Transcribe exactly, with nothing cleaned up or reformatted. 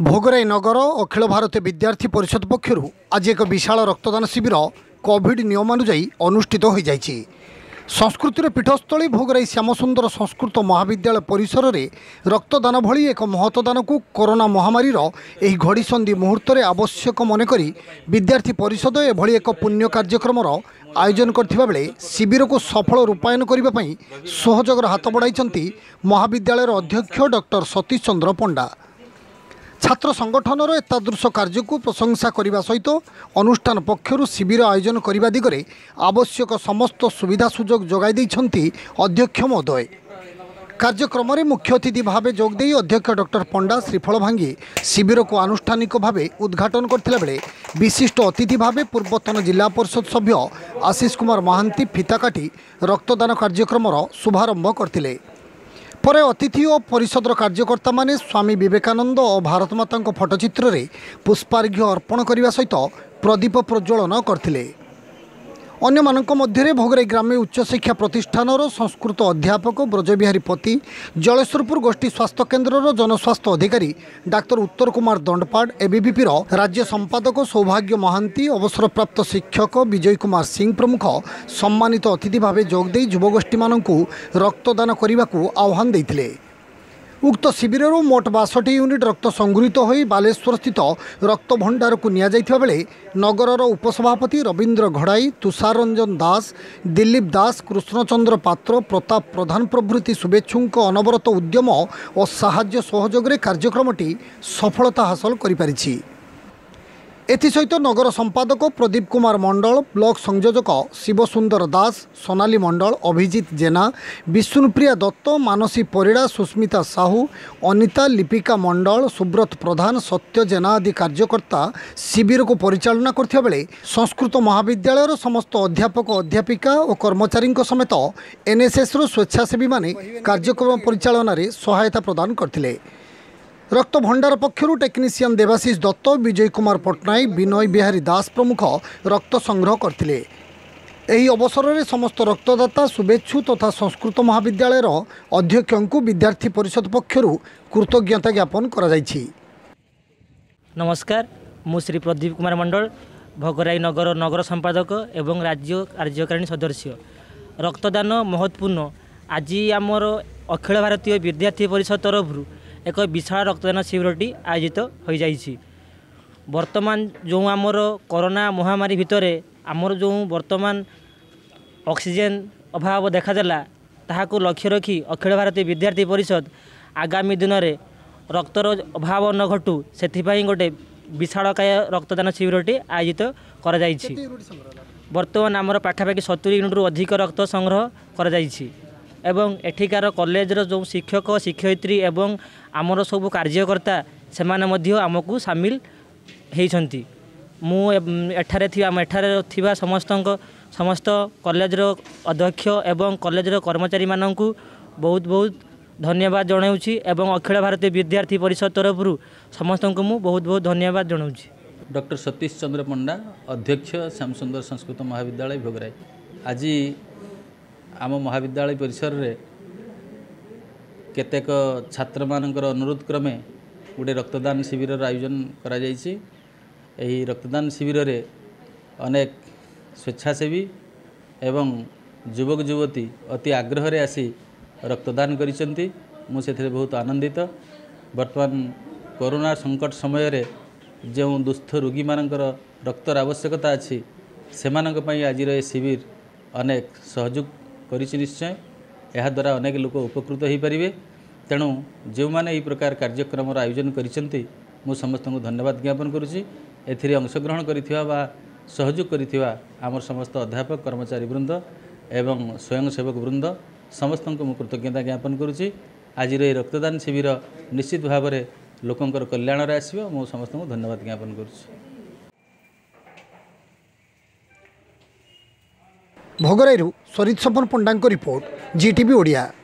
भोगराई नगर अखिल भारतीय विद्यार्थी परिषद पक्षर आज एक विशाल रक्तदान शिविर कोविड नियमानुजाई अनुष्ठित हो जाइछि। संस्कृतिर पीठस्थली भोगराई श्यामसुंदर संस्कृत महाविद्यालय परिसर में रक्तदान भली एक महत्वदान को कोरोना महामारीर एही घड़ीसंधि मुहूर्त में आवश्यक मनक विद्यार्थी परिषद एभली एक पुण्य कार्यक्रम आयोजन करथिबा बेले शिविर को सफल रूपायन करने सहयोगर हाथ बढ़ाई महाविद्यालय अध्यक्ष डॉक्टर सतीश चंद्र पंडा। छात्र संगठन एतादृश कार्य को प्रशंसा करने सहित अनुष्ठान पक्षर शिविर आयोजन करने दिगरे आवश्यक समस्त सुविधा सुजोग जोगाई देइछंती अध्यक्ष महोदय। कार्यक्रम में मुख्य अतिथि भाव जोगदे अध्यक्ष डॉक्टर पंडा श्रीफल भांगी शिविर को आनुष्ठानिक भाव उद्घाटन करथिला बेले विशिष्ट अतिथि भाव पूर्वतन जिला परिषद सभ्य आशीष कुमार महांती फीता काटी रक्तदान कार्यक्रम शुभारंभ करथिले। पर अतिथि और परिषदर कार्यकर्ता माने स्वामी विवेकानंद और भारत माता फोटोचित्र रे पुष्पार्घ्य अर्पण करने सहित प्रदीप प्रज्वलन करथिले। अन्य मानक मध्य भोगराई ग्राम्य उच्च शिक्षा प्रतिष्ठान संस्कृत अध्यापक ब्रजबिहारी पति, जलेश्वरपुर गोष्ठी स्वास्थ्य केन्द्र जनस्वास्थ्य अधिकारी डाक्तर उत्तर कुमार दंडपाड़, एबीवीपी राज्य संपादक सौभाग्य महांती, अवसरप्राप्त शिक्षक विजय कुमार सिंह प्रमुख सम्मानित अतिथि भाव जोगदे युवगोष्ठी मानू रक्तदान करने को आह्वान देते। उक्त शिविर मोट बासठी यूनिट रक्त संगृहित हो बालेश्वर स्थित रक्त भंडार को निया जाइथिबा बेले नगरर उपसभापति रवींद्र घड़ाई, तुषार रंजन दास, दिलीप दास, कृष्णचंद्र पात्र, प्रताप प्रधान प्रभृति शुभेच्छुक अनवरत उद्यम और साहाय्य सहयोगरे कार्यक्रमटी सफलता हासिल करिपारिछि। एसहित नगर संपादक प्रदीप कुमार मंडल, ब्लॉक संयोजक शिवसुंदर दास, सोनाली मंडल, अभिजित जेना, विष्णुप्रिया दत्त, मानसी परिड़ा, सुस्मिता साहू, अनिता, लिपिका मंडल, सुब्रत प्रधान, सत्य जेना आदि कार्यकर्ता शिविर को परिचालना करथिबा बेले संस्कृत महाविद्यालय समस्त अध्यापक अध्यापिका और कर्मचारी समेत एनएसएस रो स्वेच्छासेवी माने कार्यक्रम परिचालन में सहायता प्रदान करथिले। रक्त भंडार पक्षर टेक्नीशियन देवाशीष दत्त, विजय कुमार पट्टनायक, विनय बिहारी दास प्रमुख रक्त संग्रह करथिले। एही अवसर में समस्त रक्तदाता शुभेच्छु तथा संस्कृत महाविद्यालय अध्यक्ष को विद्यार्थी परिषद पक्षर कृतज्ञता ज्ञापन करा जायछि। नमस्कार, मु श्री प्रदीप कुमार मंडल, भोगराई नगर नगर संपादक एवं राज्य कार्यकारिणी सदस्य। रक्तदान महत्वपूर्ण। आज आमर अखिल भारतीय विद्यार्थी परिषद तरफ एक विशाल रक्तदान शिविरटी आयोजित हो जाइछि। वर्तमान जो आमर कोरोना महामारी भितर आमर जो वर्तमान ऑक्सीजन अभाव देखादेला ताहाको लक्ष्य रखी अखिल भारतीय विद्यार्थी परिषद आगामी दिन में रक्तर अभाव न घटू से गोटे विशालकाय रक्तदान शिविरटी आयोजित करा जाइछि। वर्तमान आमर पाखापाखि सत्तरी यूनिट रु अधिक रक्त संग्रह करा जाइछि एवं एठिकार कॉलेज रो जो शिक्षक शिक्षयित्री एवं आमर सब कार्यकर्ता से आमको सामिल होती। मु एठारे थी आम एठारे थिबा समस्त समस्त कॉलेज रो अध्यक्ष एवं कॉलेज रो कर्मचारी माननकु बहुत बहुत धन्यवाद जनाऊँगी एवं अखिल भारतीय विद्यार्थी परिषद तरफ समस्त को मु बहुत बहुत धन्यवाद जनाऊँगी। डॉक्टर सतीश चंद्र पंडा, अध्यक्ष श्यामसुंदर संस्कृत महाविद्यालय भोगराई। आज आम महाविद्यालय परिसर रे केतेक छात्र मानकर अनुरोध क्रमे गोटे रक्तदान शिविर आयोजन करा जायछि। एही रक्तदान शिविर रे अनेक स्वेच्छासेवी एवं युवक युवती अति आग्रह रे आसी रक्तदान करिसेंती। मु सेथिरे बहुत आनंदित। वर्तमान कोरोना संकट समय रे जो दुस्थ रोगी मानकर रक्तर आवश्यकता अछि सेमानक पई आज रे शिविर अनेक सहयोग करिछि। निश्चय यह द्वारा अनेक लोक उपकृत हो पारे। तेणु जो मैंने यह प्रकार कार्यक्रम आयोजन करिसेंती मु समस्त को धन्यवाद ज्ञापन करुच्ची। एथिरे अंशग्रहण करिथिबा बा सहयोग करिथिबा आमर समस्त अध्यापक कर्मचारी वृंद एवं स्वयंसेवक वृंद समस्त को मु कृतज्ञता ज्ञापन करुच्ची। आज रक्तदान शिविर निश्चित भाव में लोकंकर कल्याण रे आसीबो। मु समस्त को धन्यवाद ज्ञापन करुच्ची। भोगराई सरित सपन पंडा रिपोर्ट, जीटीवी ओडिया।